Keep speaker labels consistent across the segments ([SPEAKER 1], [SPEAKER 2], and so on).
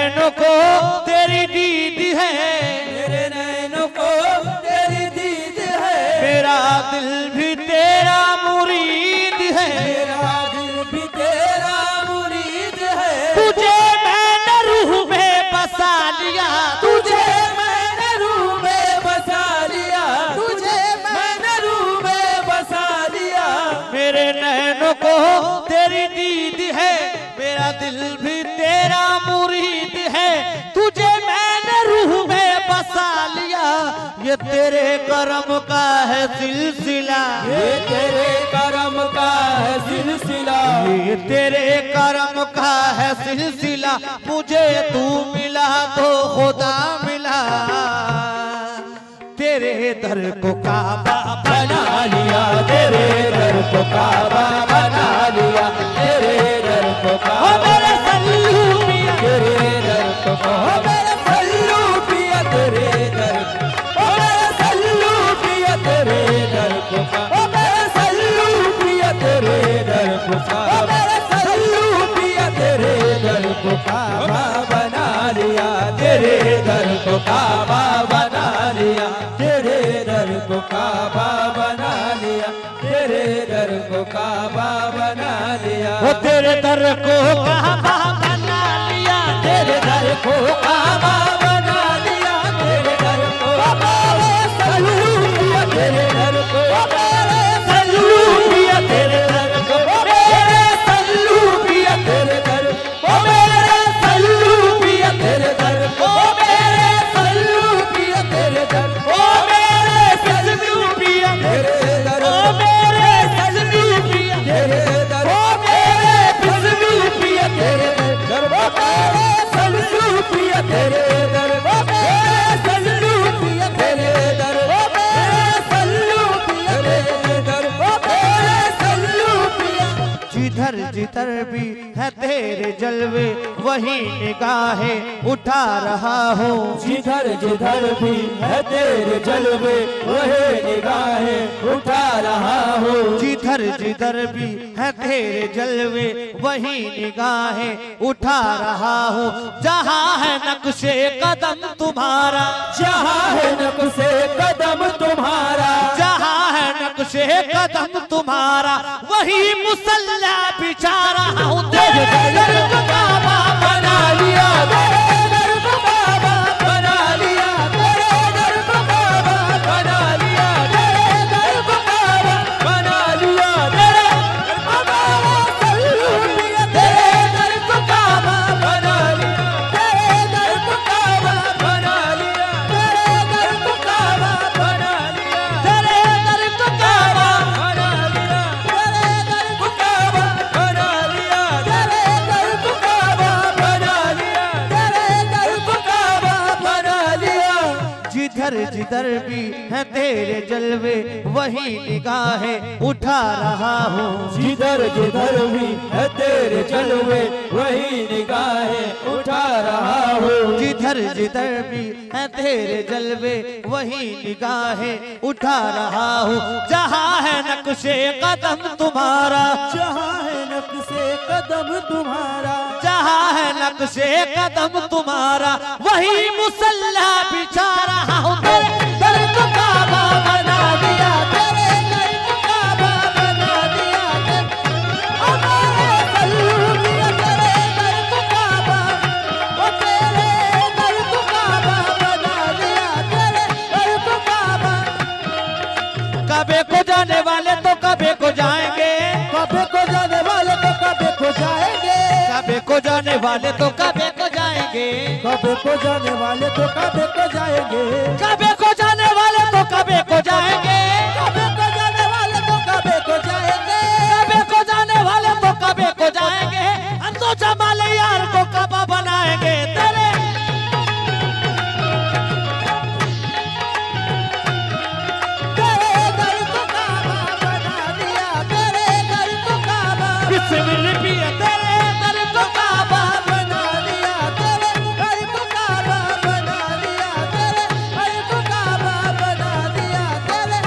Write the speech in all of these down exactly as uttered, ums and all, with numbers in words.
[SPEAKER 1] नैनों को तेरी दीद है,
[SPEAKER 2] मेरे नैनों को तेरी दीद है,
[SPEAKER 1] मेरा दिल भी तेरा मुरीद है,
[SPEAKER 2] मेरा दिल भी तेरा मुरीद है।
[SPEAKER 1] तुझे मैंने रूह में बसा लिया,
[SPEAKER 2] तुझे मैंने रूह में बसा लिया, तुझे मैंने रूह में बसा लिया।
[SPEAKER 1] मेरे नैनों को तेरी दीद है, मेरा दिल भी तेरा मुरीद है, तुझे मैंने रूह में बसा लिया। ये तेरे करम का है सिलसिला,
[SPEAKER 2] ये तेरे करम का है सिलसिला,
[SPEAKER 1] ये तेरे करम का है सिलसिला। मुझे तू मिला तो खुदा मिला, तेरे दर को काबा
[SPEAKER 2] बना लिया, तेरे दर को काबा बना लिया, तेरे दर को काबा।
[SPEAKER 1] ओ मेरे सल्लू पिया,
[SPEAKER 2] तेरे दर को काबा, मेरे सल्लू पिया तेरे दर को, ओ मेरे सल्लू पिया तेरे दर को काबा, ओ मेरे सल्लू पिया तेरे दर को काबा, ओ मेरे सल्लू पिया तेरे दर को काबा बना लिया, तेरे दर को काबा बना लिया, तेरे दर को काबा बना लिया, तेरे दर को काबा बना लिया।
[SPEAKER 1] वो तेरे दर को काबा बना लिया,
[SPEAKER 2] तेरे दर को काबा बना लिया, तेरे दर को मेरे सल्लू पिया तेरे दर को, मेरे सल्लू पिया तेरे दर को, मेरे सल्लू पिया तेरे दर को, मेरे सल्लू पिया तेरे दर को, मेरे सल्लू पिया तेरे दर को, मेरे सल्लू पिया तेरे दर को, मेरे सल्लू पिया तेरे दर को, मेरे सल्लू पिया तेरे दर को, मेरे सल्लू पिया तेरे दर को, मेरे सल्लू पिया तेरे दर को, मेरे सल्लू पिया तेरे दर को, मेरे सल्लू पिया।
[SPEAKER 1] जिधर जिधर भी है तेरे जलवे वही निगाहें उठा रहा हूँ,
[SPEAKER 2] जिधर जिधर भी है तेरे जलवे वही निगाहें उठा रहा हूँ,
[SPEAKER 1] जिधर जिधर भी है तेरे जलवे वही निगाहें उठा रहा हूँ। जहाँ है नक्शे कदम तुम्हारा,
[SPEAKER 2] जहाँ है नक्शे कदम तुम्हारा,
[SPEAKER 1] जहाँ है नक्शे कदम तुम्हारा, वही मुसल्ला बिछा रहा हूँ। तेरे दर को काबा
[SPEAKER 2] बना लिया, तेरे दर को काबा बना लिया, तेरे दर को काबा बना लिया, तेरे दर को काबा बना लिया, तेरे दर को काबा सल्लू पिया तेरे दर को काबा बना लिया, तेरे दर को काबा बना लिया, तेरे दर को काबा बना लिया, तेरे दर को काबा बना लिया, तेरे दर को काबा बना लिया, तेरे दर को काबा बना लिया, तेरे दर को काबा बना लिया।
[SPEAKER 1] जिधर जिधर भी है तेरे जलवे वही निगाहें उठा रहा हूँ,
[SPEAKER 2] जिधर जिधर भी है तेरे जलवे वही निगाहें उठा रहा हूँ,
[SPEAKER 1] जिधर जिधर भी है तेरे जलवे वही निगाहें उठा रहा हूँ। जहाँ है नक्शे कदम तुम्हारा,
[SPEAKER 2] जहाँ है नक्शे कदम तुम्हारा,
[SPEAKER 1] जहाँ है नक्शे कदम तुम्हारा, वही मुसल्ला बिछा रहा हूँ। तेरे दर को काबा बना दिया,
[SPEAKER 2] तेरे दर को काबा बना दिया, ओ मेरे सल्लू पिया तेरे दर को काबा, ओ तेरे दर को काबा बना दिया, तेरे दर को काबा।
[SPEAKER 1] कबे को जाने वाले तो कबे को जाएंगे,
[SPEAKER 2] कबे को जाने वाले तो कबे को जाएंगे,
[SPEAKER 1] कबे को जाने वाले तो कबे को जाएंगे,
[SPEAKER 2] कबे को जाने वाले तो कबे को जाएंगे,
[SPEAKER 1] कबे को जाने वाले तो कबे को जाएंगे,
[SPEAKER 2] कबे को जाने वाले तो कबे को जाएंगे,
[SPEAKER 1] कबे को जाने वाले तो कबे को जाएंगे। हम तो जमाल यार को कबा बनाएंगे। तेरे
[SPEAKER 2] तेरे दर को काबा बना दिया, तेरे दर को काबा
[SPEAKER 1] बिस्मिल्लाह पिया तेरे दर को काबा
[SPEAKER 2] बना लिया, तेरे दर को काबा बना लिया, तेरे दर को काबा बना दिया, तेरे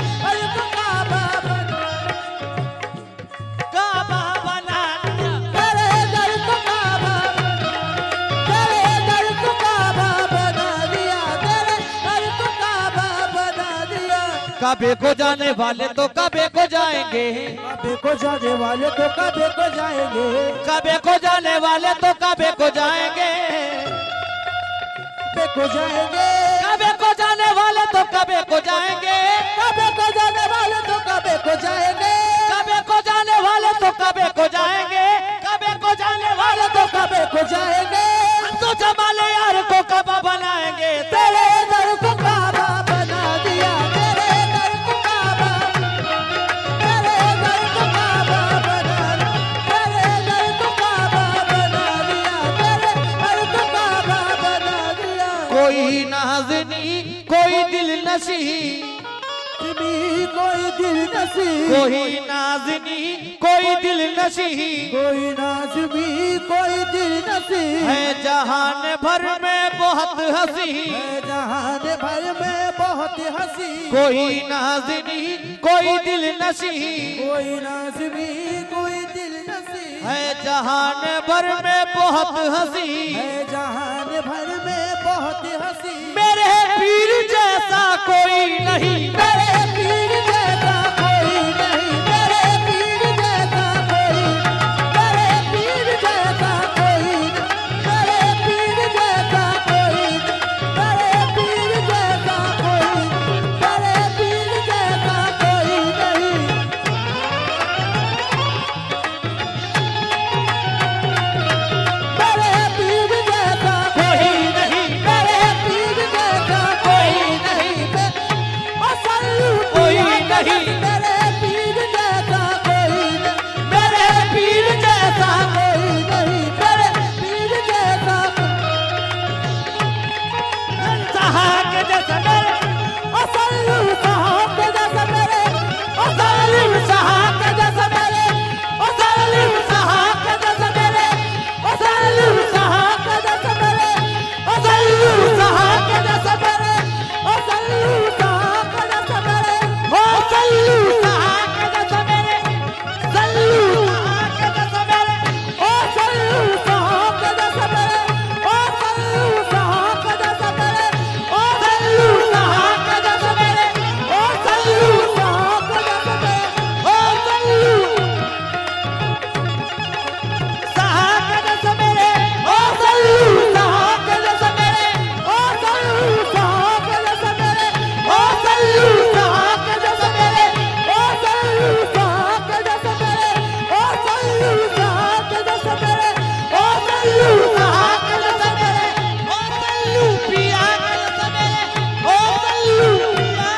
[SPEAKER 1] कबे को जाने वाले तो कबे को जाएंगे,
[SPEAKER 2] कबे को जाने वाले तो कबे को जाएंगे,
[SPEAKER 1] कबे को जाने वाले तो कबे को जाएंगे,
[SPEAKER 2] कबे को जाएंगे,
[SPEAKER 1] कबे को जाने वाले तो कबे को जाएंगे,
[SPEAKER 2] कबे को जाने वाले तो कबे को जाएंगे,
[SPEAKER 1] कबे को जाने वाले तो कबे को जाएंगे, कबे को जाने वाले तो
[SPEAKER 2] कबे को जाएंगे।
[SPEAKER 1] हम तो जमाले यार को कबा बनाएंगे,
[SPEAKER 2] तेरे दर को काबा बना दिया, तेरे दर को काबा, तेरे दर को काबा बना, तेरे दर को काबा बना दिया, तेरे दर को काबा बना दिया।
[SPEAKER 1] कोई नाज़नी कोई दिल नशी,
[SPEAKER 2] कोई दिल नसी,
[SPEAKER 1] कोई नाज़नी कोई दिल नशी,
[SPEAKER 2] कोई नाज़मी कोई दिल नसी,
[SPEAKER 1] है जहान भर में बहुत हंसी,
[SPEAKER 2] है जहान भर में बहुत हंसी।
[SPEAKER 1] कोई नाज़नी कोई दिल नशी,
[SPEAKER 2] कोई नाज़मी कोई दिल नसी,
[SPEAKER 1] है जहान भर में बहुत हंसी,
[SPEAKER 2] है जहान भर में बहुत हंसी।
[SPEAKER 1] मेरे पीर जैसा कोई नहीं,
[SPEAKER 2] मेरे पीर जैसा कोई नहीं, मेरे पीर जैसा कोई, मेरे पीर जैसा कोई, मेरे पीर जैसा कोई, मेरे पीर जैसा कोई, मेरे पीर जैसा कोई नहीं। मेरे पीर जैसा
[SPEAKER 1] कोई नहीं,
[SPEAKER 2] मेरे पीर जैसा कोई नहीं,
[SPEAKER 1] कोई नहीं,
[SPEAKER 2] मेरे पीर जैसा कोई नहीं,
[SPEAKER 1] मेरे पीर जैसा
[SPEAKER 2] कोई नहीं, मेरे पीर जैसा
[SPEAKER 1] सहाक जैसा मेरे,
[SPEAKER 2] असल साहब जैसा मेरे,
[SPEAKER 1] असल सहाक जैसा मेरे, असल सहाक जैसा मेरे, असल
[SPEAKER 2] साहब जैसा मेरे,
[SPEAKER 1] असल सहाक जैसा मेरे,
[SPEAKER 2] असल साहब जैसा मेरे,
[SPEAKER 1] असल सहाक जैसा मेरे, सल्लू सहाक जैसा मेरे,
[SPEAKER 2] असल साहब जैसा मेरे, असल साहब जैसा मेरे,
[SPEAKER 1] सल्लू सहाक जैसा मेरे,
[SPEAKER 2] सल्लू साहब जैसा मेरे,
[SPEAKER 1] ओ सल्लू सहाक जैसा मेरे, ओ सल्लू सहाक जैसा मेरे,
[SPEAKER 2] ओ सल्लू साहब जैसा मेरे,
[SPEAKER 1] ओ सल्लू सहाक जैसा मेरे,
[SPEAKER 2] ओ सल्लू साहब जैसा मेरे, ओ सल्लू साहब जैसा मेरे,
[SPEAKER 1] ओ सल्लू सहाक जैसा मेरे, ओ सल्लू पिया जैसा मेरे, ओ सल्लू पिया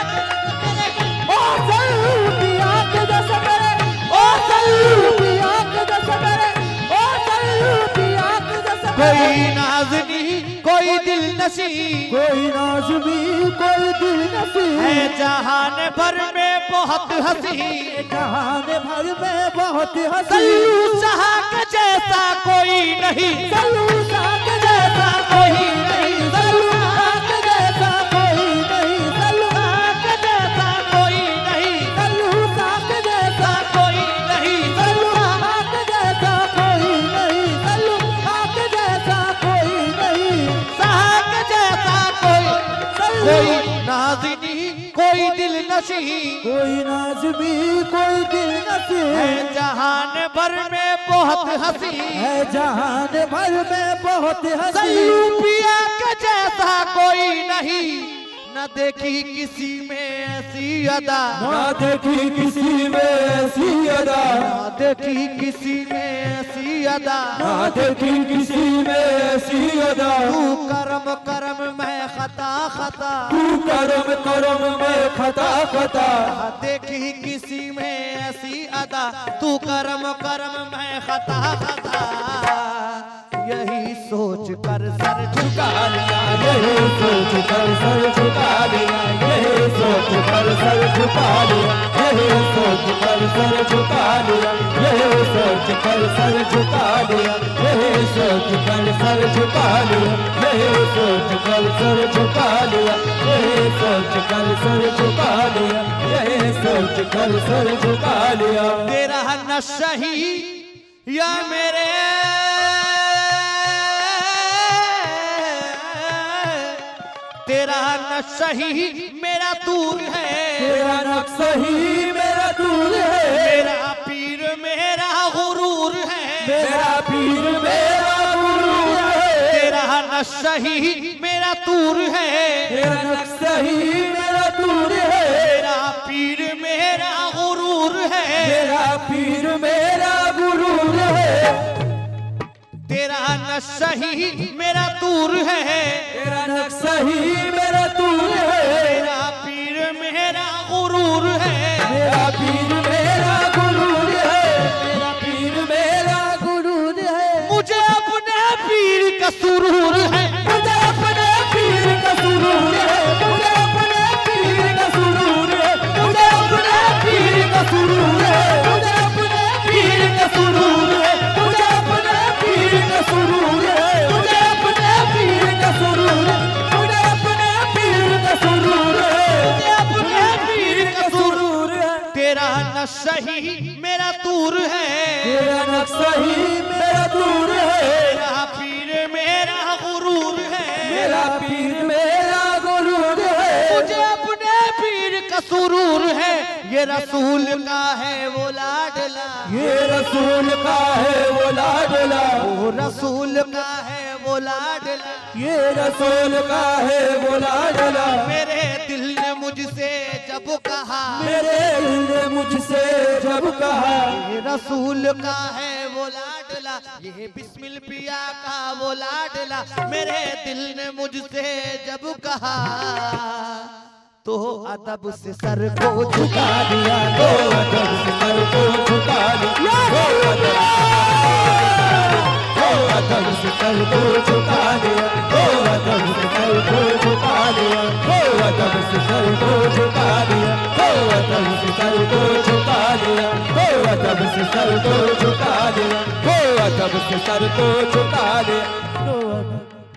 [SPEAKER 1] जैसा मेरे,
[SPEAKER 2] ओ सल्लू पिया के जैसा मेरे, ओ सल्लू पिया के जैसा मेरे, ओ सल्लू पिया के जैसा मेरे।
[SPEAKER 1] कोई नाज़नी कोई दिल नशी,
[SPEAKER 2] कोई नाज़मी कोई दिल नसी,
[SPEAKER 1] है जहान भर में बहुत हंसी,
[SPEAKER 2] जहान भर में बहुत हंसी।
[SPEAKER 1] सल्लू सहाक जैसा कोई नहीं,
[SPEAKER 2] सल्लू साहब जैसा कोई नहीं, सल्लू साहब जैसा कोई नहीं, सल्लू
[SPEAKER 1] सहाक जैसा कोई नहीं,
[SPEAKER 2] सल्लू साहब जैसा
[SPEAKER 1] कोई नहीं,
[SPEAKER 2] सल्लू साहब जैसा कोई नहीं, सल्लू साहब जैसा कोई नहीं,
[SPEAKER 1] सहाक जैसा कोई,
[SPEAKER 2] सल्लू
[SPEAKER 1] कोई नाज़नी कोई दिल नशी,
[SPEAKER 2] कोई नाज़मी कोई दिल नसी,
[SPEAKER 1] है जहान भर में बहुत हंसी,
[SPEAKER 2] है जहान भर में बहुत हंसी।
[SPEAKER 1] सल्लू पिया के जैसा कोई नहीं, न देखी किसी में ऐसी अदा,
[SPEAKER 2] ना देखी किसी में ऐसी अदा,
[SPEAKER 1] न देखी किसी में ऐसी अदा,
[SPEAKER 2] ना देखी किसी में ऐसी अदा।
[SPEAKER 1] तू करम करम मैं खता खता,
[SPEAKER 2] तू करम करम में खता खता,
[SPEAKER 1] न देखी किसी में ऐसी अदा, तू करम करम मैं खता खता, यही सोच कर सर झुका लिया,
[SPEAKER 2] यही सोच कर सर झुका लिया, यही सोच कर सर झुका लिया, यही सोच कर सर झुका लिया, यही सोच कर सर झुका लिया, यही सोच कर सर झुका लिया, यही सोच कर सर झुका लिया, यही सोच कर सर झुका लिया, यही सोच कर सर झुका लिया।
[SPEAKER 1] तेरा नशा ही या मेरे तेरा नशा ही मेरा दूर है,
[SPEAKER 2] तेरा नक्शा ही मेरा दूर है,
[SPEAKER 1] मेरा पीर मेरा गुरूर है,
[SPEAKER 2] मेरा पीर मेरा गुरूर है,
[SPEAKER 1] तेरा नक्शा ही मेरा दूर है,
[SPEAKER 2] तेरा नक्शा ही मेरा दूर है,
[SPEAKER 1] मेरा पीर मेरा गुरूर है,
[SPEAKER 2] मेरा पीर मेरा गुरूर है,
[SPEAKER 1] तेरा नक्शा ही मेरा दूर है,
[SPEAKER 2] तेरा नक्शा ही मेरा दूर है,
[SPEAKER 1] मेरा पीर मेरा गुरूर है,
[SPEAKER 2] मेरा पीर मेरा गुरूर है, मेरा पीर मेरा गुरूर है,
[SPEAKER 1] मुझे अपने पीर का सुरूर है,
[SPEAKER 2] मुझे अपने पीर का सुरूर है, मुझे अपने पीर का सुरूर है, मुझे अपने पीर का सुरूर है, मुझे अपने पीर का सुरूर है, मुझे अपने पीर का सुरूर है, मुझे अपने पीर का सुरूर है, मुझे अपने पीर का सुरूर है,
[SPEAKER 1] मुझे अपने पीर का
[SPEAKER 2] सुरूर है,
[SPEAKER 1] तेरा नक्शा ही मेरा दूर है,
[SPEAKER 2] तेरा नक्शा ही मेरा दूर है,
[SPEAKER 1] मेरा पीर मेरा गुरूर है,
[SPEAKER 2] मेरा पीर मेरा गुरूर है,
[SPEAKER 1] मुझे अपने पीर का सुरूर है, ये रसूल का है वो लाडला,
[SPEAKER 2] ये रसूल का है वो लाडला,
[SPEAKER 1] वो रसूल का है वो लाडला,
[SPEAKER 2] ये रसूल का है वो लाडला,
[SPEAKER 1] मेरे दिल ने मुझसे जब कहा,
[SPEAKER 2] मेरे दिल ने मुझसे जब कहा,
[SPEAKER 1] ये रसूल का है वो लाडला, ये बिस्मिल पिया का वो लाडला, मेरे दिल ने मुझसे जब कहा, तो अदब से सर को झुका दिया,
[SPEAKER 2] तो अदब से सर को झुका दिया, तो अदब से सर को झुका दिया, तो अदब से सर को झुका दिया, तो अदब से सर को झुका दिया, तो अदब से सर को झुका दिया, तो अदब से सर को झुका दिया, तो अदब से सर को झुका दिया,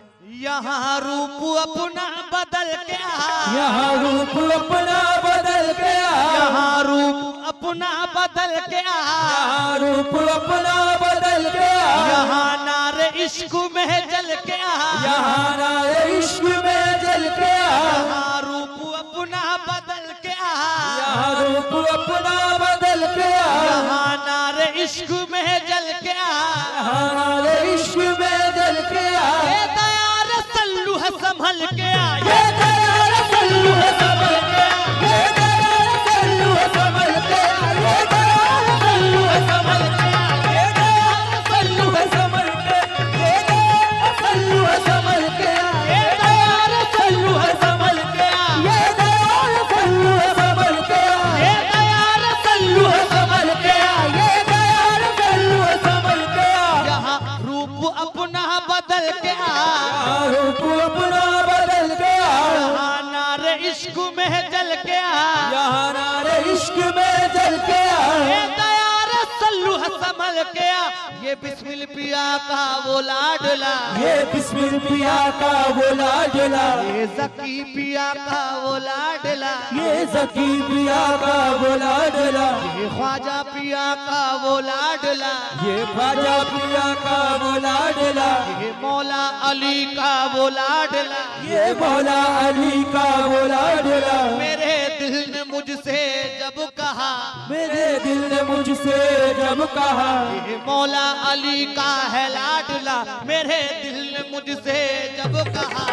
[SPEAKER 1] यहाँ रूप अपना बदल के आ,
[SPEAKER 2] यहाँ रूप अपना बदल गया,
[SPEAKER 1] यहाँ रूप अपना बदल के आ,
[SPEAKER 2] यहाँ रूप अपना बदल गया,
[SPEAKER 1] यहाँ नारे इश्क में जल के आ,
[SPEAKER 2] यहाँ नारे इश्क में जल गया,
[SPEAKER 1] यहाँ रूप अपना बदल के आ,
[SPEAKER 2] यहाँ रूप अपना बदल गया,
[SPEAKER 1] यहाँ नारे इश्क में जल के आ,
[SPEAKER 2] यहाँ नारे इश्क में जल गया,
[SPEAKER 1] ये दयार सल्लू है संभल के आ,
[SPEAKER 2] ये दयार सल्लू है संभल के, ये दयार सल्लू है संभल के, ये दयार सल्लू है संभल के, ये दयार सल्लू है संभल के, ये दयार सल्लू है संभल के,
[SPEAKER 1] ये दयार सल्लू है संभल के आ,
[SPEAKER 2] ये दयार सल्लू है संभल के,
[SPEAKER 1] ये दयार सल्लू है संभल के आ,
[SPEAKER 2] ये दयार सल्लू है संभल के,
[SPEAKER 1] यहाँ रूप अपना बदल के आ,
[SPEAKER 2] यहाँ रूप अपना बदल गया,
[SPEAKER 1] यहाँ नारे इश्क में जल के आ,
[SPEAKER 2] यहाँ नारे इश्क में जल गया,
[SPEAKER 1] ये दयार सल्लू है संभल के आ, ये बिस्मिल पिया का वो लाडला,
[SPEAKER 2] ये बिस्मिल पिया का वो लाडला,
[SPEAKER 1] ये जकी पिया का वो लाडला,
[SPEAKER 2] ये जकी पिया का वो लाडला,
[SPEAKER 1] ये ख्वाजा पिया का वो लाडला,
[SPEAKER 2] ये ख्वाजा पिया का वो लाडला,
[SPEAKER 1] ये मौला अली का वो लाडला,
[SPEAKER 2] ये मौला अली का वो लाडला,
[SPEAKER 1] मेरे दिल ने मुझसे जब कहा,
[SPEAKER 2] मेरे दिल ने मुझसे जब कहा,
[SPEAKER 1] ये मौला अली का है लाडला, मेरे दिल ने मुझसे जब कहा,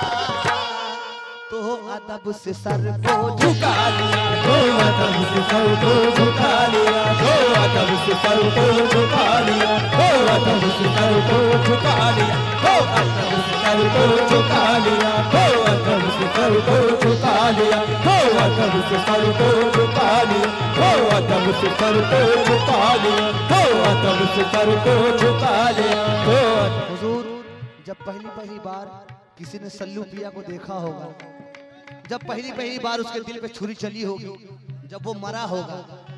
[SPEAKER 1] तो अदब से सर को
[SPEAKER 2] झुका लिया, तो अदब से सर को झुका लिया, तो अदब से सर को झुका लिया, तो अदब से सर को झुका लिया, तो अदब से सर को झुका लिया, तो अदब से सर को झुका लिया, तो अदब से सर को झुका लिया, तो अदब से सर को झुका लिया, तो अदब से सर को झुका लिया, तो
[SPEAKER 1] हुजूर, जब पहली पहली बार किसी ने सल्लू पिया को देखा होगा, जब पहली पहली बार उसके दिल पे छुरी चली होगी, जब वो मरा होगा,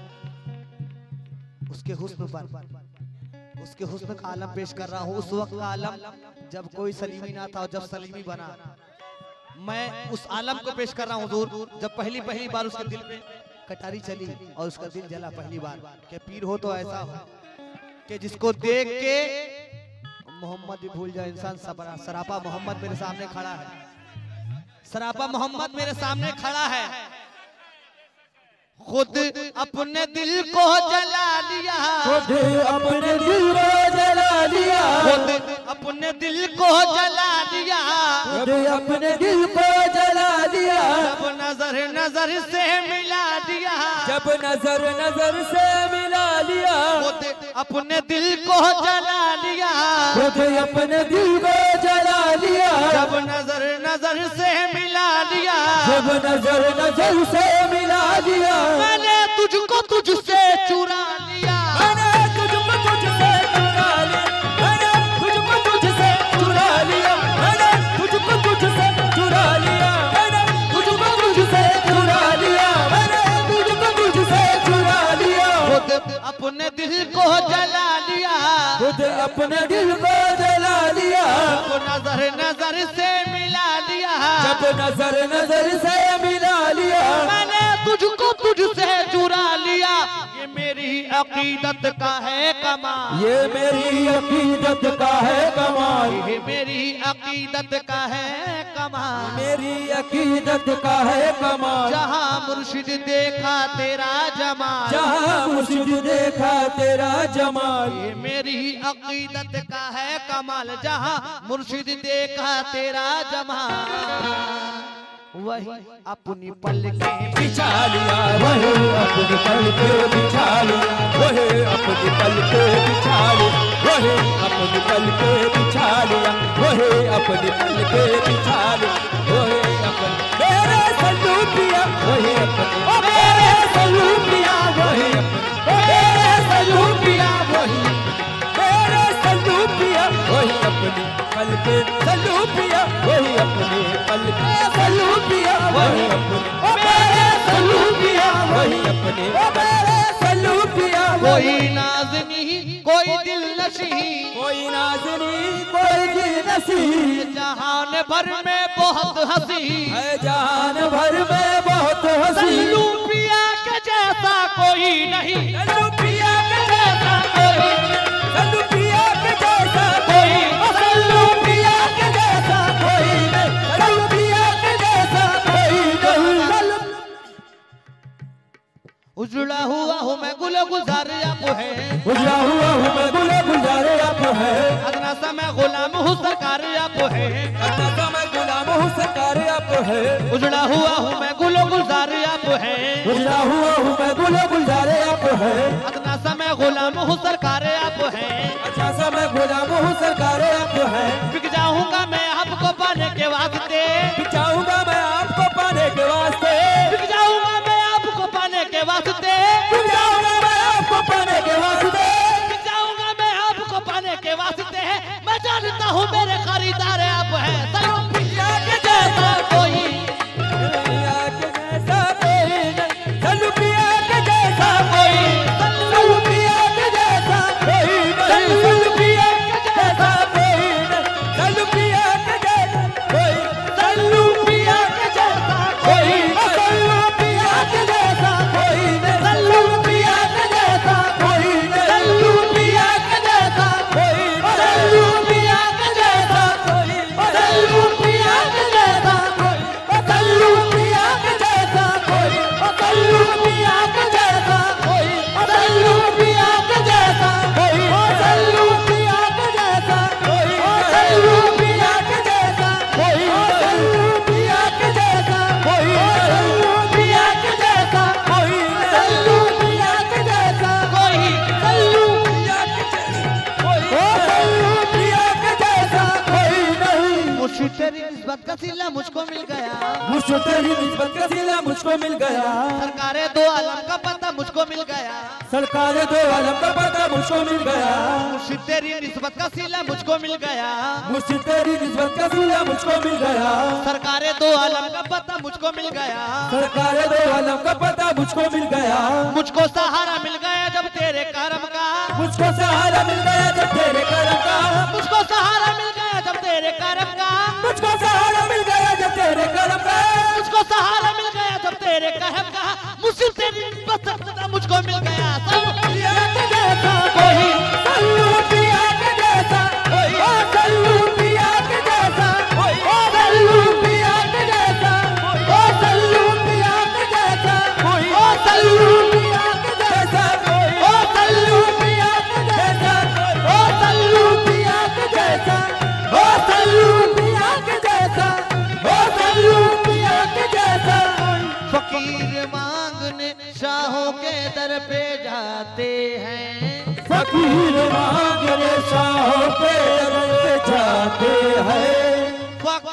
[SPEAKER 1] उसके हुस्न पर, उसके हुस्न का आलम पेश कर रहा हूँ। उस वक्त का आलम जब कोई सलीमी ना था और जब सलीमी बना, मैं उस आलम को पेश कर रहा हूँ हुजूर, जब पहली पहली बार उसके दिल पे कटारी चली और उसका दिल जला पहली बार। कि पीर हो तो ऐसा हो कि जिसको देख के मोहम्मद भी भूल जाए इंसान। सबरा सरापा मोहम्मद मेरे सामने खड़ा है, सरापा मोहम्मद मेरे सामने खड़ा है। खुद अपने दिल को जला लिया,
[SPEAKER 2] खुद अपने दिल को जला लिया,
[SPEAKER 1] खुद अपने दिल को जला लिया,
[SPEAKER 2] खुद अपने दिल को जला लिया।
[SPEAKER 1] जब नजर नजर से मिला दिया,
[SPEAKER 2] जब नजर नजर से मिला लिया,
[SPEAKER 1] खुद अपने दिल को जला लिया,
[SPEAKER 2] खुद अपने दिल को जला लिया।
[SPEAKER 1] जब नजर नजर से मिला लिया,
[SPEAKER 2] जब नजर नजर से मिला लिया,
[SPEAKER 1] मैंने तुझको तुझसे चुरा लिया,
[SPEAKER 2] मैंने तुझको तुझसे चुरा लिया, मैंने तुझको तुझसे चुरा लिया, मैंने तुझको तुझसे चुरा लिया, मैंने तुझको तुझसे चुरा लिया, मैंने तुझको तुझसे चुरा लिया।
[SPEAKER 1] खुद अपने दिल को जला लिया,
[SPEAKER 2] खुद अपने दिल को जला लिया,
[SPEAKER 1] जब नजर नजर से मिला लिया,
[SPEAKER 2] जब नजर नजर से मिला लिया,
[SPEAKER 1] मैंने तुझको तुझसे चुरा लिया। ये मेरी अकीदत का है कमाल,
[SPEAKER 2] ये मेरी अकीदत का है कमाल,
[SPEAKER 1] ये मेरी अकीदत का है कमाल,
[SPEAKER 2] मेरी अकीदत का है कमाल।
[SPEAKER 1] जहाँ मुर्शिद देखा तेरा जमाल,
[SPEAKER 2] जहाँ मुर्शिद देखा तेरा जमाल,
[SPEAKER 1] ये मेरी अकीदत का है कमाल, जहाँ मुर्शिद देखा तेरा जमाल। वही अपनी पलकें
[SPEAKER 2] बिछा लिया, वही अपनी पलकें बिछा लिया, वही अपनी पलकें बिछा लिया, वही अपनी पलकें बिछा लिया, वही अपनी पलकें बिछा लिया, वही अपनी मेरे सलूकिया, वही अपनी मेरे सलूकिया, वही मेरे सलूकिया, वही मेरे सलूकिया, वही अपनी पलके सलूकिया, वही अपने पलके सलूकिया, वही अपने मेरे सलूकिया, वही अपने मेरे सलूकिया।
[SPEAKER 1] कोई नाज़नी कोई दिल नशी,
[SPEAKER 2] कोई नाज़नी कोई दिल नशी,
[SPEAKER 1] जहान भर में बहुत हंसी
[SPEAKER 2] है जहान भर में बहुत हंसी।
[SPEAKER 1] सल्लू पिया के जैसा कोई नहीं,
[SPEAKER 2] सल्लू पिया के जैसा कोई, सल्लू पिया के जैसा कोई, सल्लू पिया के जैसा कोई नहीं, सल्लू पिया के जैसा कोई नहीं।
[SPEAKER 1] उजड़ा हुआ हूँ मैं गुल गुजार आप है,
[SPEAKER 2] उजड़ा हुआ हूँ मैं गुल गुजार आप है,
[SPEAKER 1] अदना सा मैं गुलाम हूँ सरकार आप है,
[SPEAKER 2] अदना सा मैं गुलाम हूँ सरकार आप है,
[SPEAKER 1] उजड़ा हुआ हूँ मैं गुल गुजार आप है,
[SPEAKER 2] उजड़ा हुआ हूँ मैं गुल गुजार आप है,
[SPEAKER 1] अदना सा मैं गुलाम हूँ सरकार आप है,
[SPEAKER 2] अच्छा सा मैं गुलाम हूँ सरकार आप है।
[SPEAKER 1] बिक जाऊंगा मैं आपको पाने के वास्ते,
[SPEAKER 2] बिचाऊंगा मैं आपको पाने के वास्ते,
[SPEAKER 1] बिक जाऊंगा मैं आपको पाने के वास्ते,
[SPEAKER 2] बिचाऊंगा मैं आपको पाने के वास्ते,
[SPEAKER 1] बिक जाऊंगा मैं आपको पाने के वास्ते। मैं जानता हूँ मेरे खरीदार आप है, सल्लू पिया के जैसा कोई,
[SPEAKER 2] पिया के जैसा कोई नहीं, सल्लू पिया के जैसा कोई, सल्लू पिया के जैसा कोई नहीं, सल्लू पिया के जैसा कोई नहीं, सल्लू पिया के जैसा कोई, सल्लू पिया के जैसा कोई, सल्लू पिया के जैसा कोई नहीं, सल्लू पिया के जैसा कोई नहीं, सल्लू पिया के जैसा कोई, सल्लू पिया के जैसा कोई, सल्लू पिया के जैसा कोई, सल्लू पिया के जैसा कोई, सल्लू पिया के जैसा कोई, सल्लू पिया के जैसा कोई, सल्लू पिया के जैसा कोई, सल्लू पिया के जैसा कोई, सल्लू पिया के जैसा कोई, सल्लू पिया के जैसा कोई, सल्लू पिया के जैसा कोई, सल्लू पिया के जैसा कोई, सल्लू पिया के जैसा कोई नहीं।
[SPEAKER 1] मुझसे तेरी निस्बत का सिला मुझको मिल गया,
[SPEAKER 2] मुझको तेरी निस्बत का सिला मुझको मिल गया,
[SPEAKER 1] सरकार दो आलम का पता मुझको मिल गया,
[SPEAKER 2] सरकार दो आलम का पता मुझको मिल गया,
[SPEAKER 1] मुझसे तेरी निस्बत का सिला मुझको मिल गया,
[SPEAKER 2] मुझसे तेरी निस्बत का सिला मुझको मिल गया,
[SPEAKER 1] सरकार दो आलम का पता मुझको मिल गया,
[SPEAKER 2] सरकार दो आलम का पता मुझको मिल गया,
[SPEAKER 1] मुझको सहारा मिल गया जब तेरे करम का,
[SPEAKER 2] मुझको सहारा मिल गया जब तेरे करम का,
[SPEAKER 1] मुझको सहारा मिल गया जब तेरे करम का,
[SPEAKER 2] मुझको सहारा मिल गया जब तेरे करम का,
[SPEAKER 1] मुझको सहारा मिल गया जब तेरे कहम का, मुझसे तेरी निस्बत का पता मुझको मिल गया। सल्लू
[SPEAKER 2] पिया के जैसा कोई, सल्लू पिया के जैसा कोई, ओ सल्लू पिया के जैसा कोई, ओ सल्लू पिया के जैसा कोई, ओ सल्लू पिया के जैसा कोई, ओ सल्लू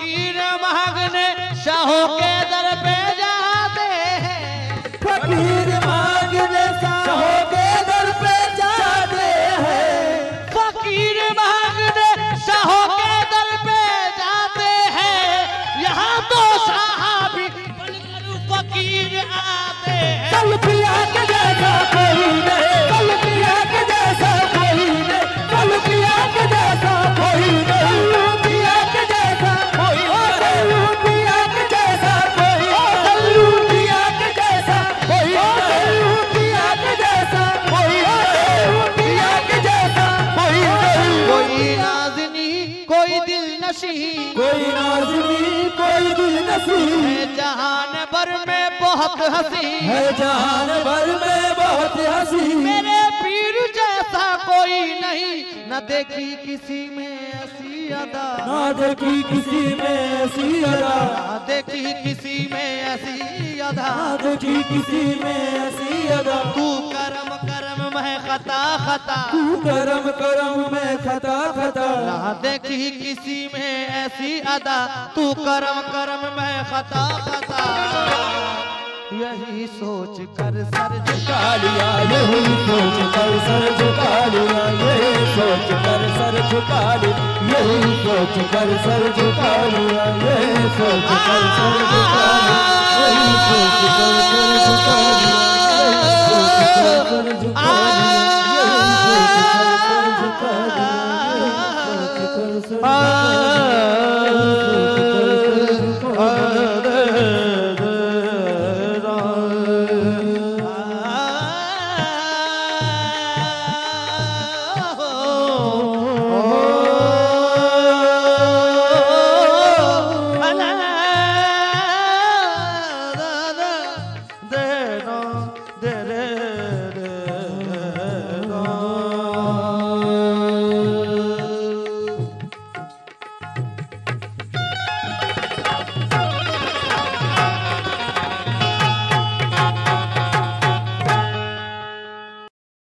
[SPEAKER 1] फकीर मांगने शाहों के दर पे जाते हैं,
[SPEAKER 2] फकीर मांगने शाहों के दर पे जाते हैं,
[SPEAKER 1] फकीर मांगने शाहों के दर पे जाते हैं। यहाँ तो शाह भी बनकर फकीर आते हैं।
[SPEAKER 2] कल पिया के जैसा कोई नहीं, कल पिया के जैसा कोई नहीं, कल पिया के जैसा कोई नहीं, पिया के जैसा कोई नहीं, पिया के जैसा कोई नहीं, पिया के जैसा कोई नहीं, पिया के जैसा कोई नहीं, पिया के जैसा कोई नहीं।
[SPEAKER 1] कोई नाज़नी कोई दिल नशी,
[SPEAKER 2] कोई नाज़नी कोई दिल नसी
[SPEAKER 1] है जहान भर में बहुत हंसी,
[SPEAKER 2] है जहान भर में बहुत हंसी।
[SPEAKER 1] मेरे पीर जैसा कोई नहीं, न देखी किसी में ऐसी अदा,
[SPEAKER 2] ना देखी किसी में ऐसी अदा,
[SPEAKER 1] न देखी किसी में ऐसी अदा।
[SPEAKER 2] ना देखी किसी में ऐसी अदा।
[SPEAKER 1] तू करम करम मैं खता खता,
[SPEAKER 2] तू करम करम में खता खता,
[SPEAKER 1] ना देखी किसी में ऐसी अदा। तू करम करम मैं खता खता, यही सोच कर सर झुका
[SPEAKER 2] लिया, यही सोच कर सर झुका लिया, यही सोच कर सर झुका लिया, यही सोच कर सर झुका लिया, यही सोच कर सर झुका लिया, यही सोच कर सर झुका लिया, यही सोच कर सर झुका लिया, यही सोच कर सर झुका लिया, यही सोच कर सर झुका लिया।